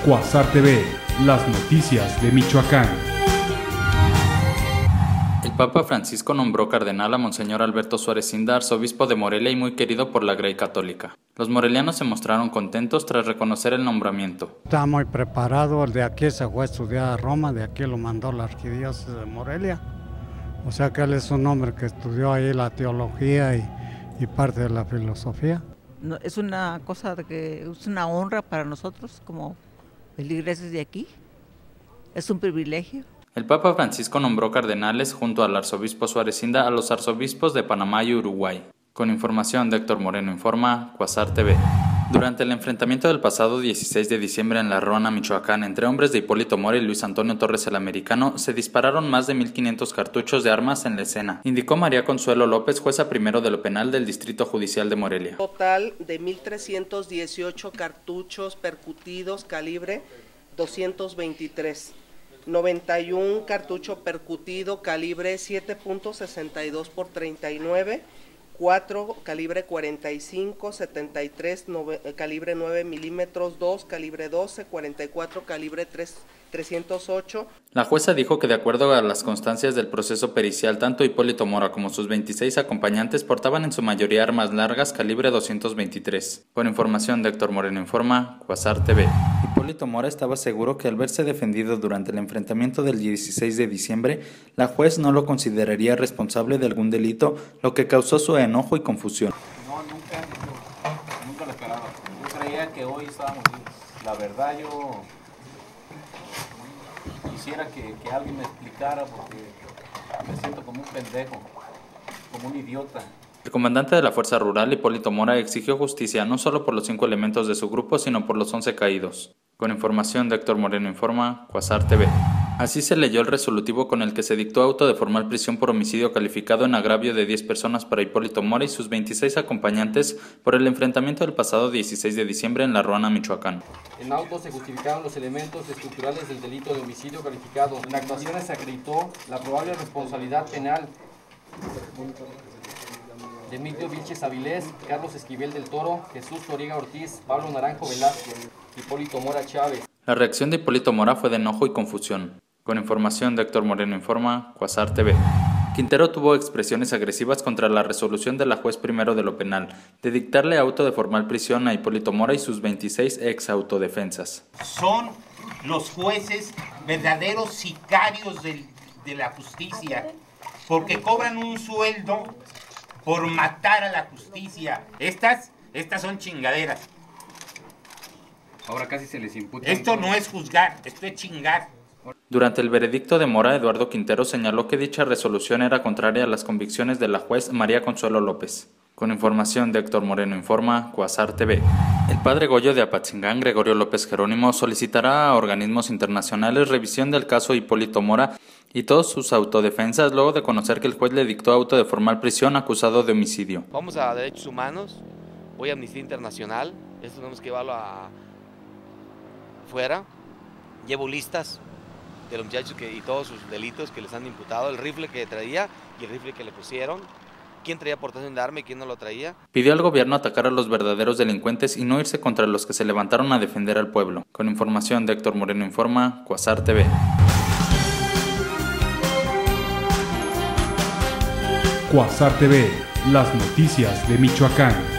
Cuasar TV, las noticias de Michoacán. El Papa Francisco nombró cardenal a Monseñor Alberto Suárez Cinda, arzobispo de Morelia y muy querido por la Grey Católica. Los morelianos se mostraron contentos tras reconocer el nombramiento. Está muy preparado, el de aquí se fue a estudiar a Roma, de aquí lo mandó la arquidiócesis de Morelia. O sea que él es un hombre que estudió ahí la teología y parte de la filosofía. No, es una cosa que es una honra para nosotros como feligreses de aquí, es un privilegio. El Papa Francisco nombró cardenales junto al arzobispo Suárez Cinda a los arzobispos de Panamá y Uruguay. Con información de Héctor Moreno Informa, Cuasar TV. Durante el enfrentamiento del pasado 16 de diciembre en La Ruana, Michoacán, entre hombres de Hipólito Mora y Luis Antonio Torres el Americano, se dispararon más de 1,500 cartuchos de armas en la escena, indicó María Consuelo López, jueza primero de lo penal del Distrito Judicial de Morelia. Total de 1,318 cartuchos percutidos calibre 223. 91 cartucho percutido calibre 7.62 por 39, 4 calibre 45, 73 calibre 9 milímetros, 2 calibre 12, 44 calibre 308. La jueza dijo que de acuerdo a las constancias del proceso pericial, tanto Hipólito Mora como sus 26 acompañantes portaban en su mayoría armas largas calibre 223. Con información de Héctor Moreno Informa, Cuasar TV. Hipólito Mora estaba seguro que al verse defendido durante el enfrentamiento del 16 de diciembre, la juez no lo consideraría responsable de algún delito, lo que causó su enojo y confusión. No, nunca lo esperaba. Yo creía que hoy estábamos vivos. La verdad, yo quisiera que alguien me explicara porque me siento como un pendejo, como un idiota. El comandante de la Fuerza Rural, Hipólito Mora, exigió justicia no solo por los 5 elementos de su grupo, sino por los 11 caídos. Con información de Héctor Moreno Informa, Cuasar TV. Así se leyó el resolutivo con el que se dictó auto de formal prisión por homicidio calificado en agravio de 10 personas para Hipólito Mora y sus 26 acompañantes por el enfrentamiento del pasado 16 de diciembre en La Ruana, Michoacán. En auto se justificaron los elementos estructurales del delito de homicidio calificado. En actuaciones se acreditó la probable responsabilidad penal de Emilio Vilches Avilés, Carlos Esquivel del Toro, Jesús Toriga Ortiz, Pablo Naranjo Velázquez, Hipólito Mora Chávez. La reacción de Hipólito Mora fue de enojo y confusión. Con información de Héctor Moreno Informa, Cuasar TV. Quintero tuvo expresiones agresivas contra la resolución de la juez primero de lo penal de dictarle auto de formal prisión a Hipólito Mora y sus 26 ex autodefensas. Son los jueces verdaderos sicarios de la justicia, porque cobran un sueldo por matar a la justicia. Estas son chingaderas. Ahora casi se les imputa. Esto no es juzgar, esto es chingar. Durante el veredicto de Mora, Eduardo Quintero señaló que dicha resolución era contraria a las convicciones de la juez María Consuelo López. Con información de Héctor Moreno Informa, Cuasar TV. El padre Goyo de Apatzingán, Gregorio López Jerónimo, solicitará a organismos internacionales revisión del caso Hipólito Mora y todas sus autodefensas luego de conocer que el juez le dictó auto de formal prisión acusado de homicidio. Vamos a Derechos Humanos, voy a Amnistía Internacional, esto tenemos que llevarlo afuera, llevo listas de los muchachos y todos sus delitos que les han imputado, el rifle que traía y el rifle que le pusieron, quién traía portación de arma y quién no lo traía. Pidió al gobierno atacar a los verdaderos delincuentes y no irse contra los que se levantaron a defender al pueblo. Con información de Héctor Moreno Informa, Cuasar TV. Cuasar TV, las noticias de Michoacán.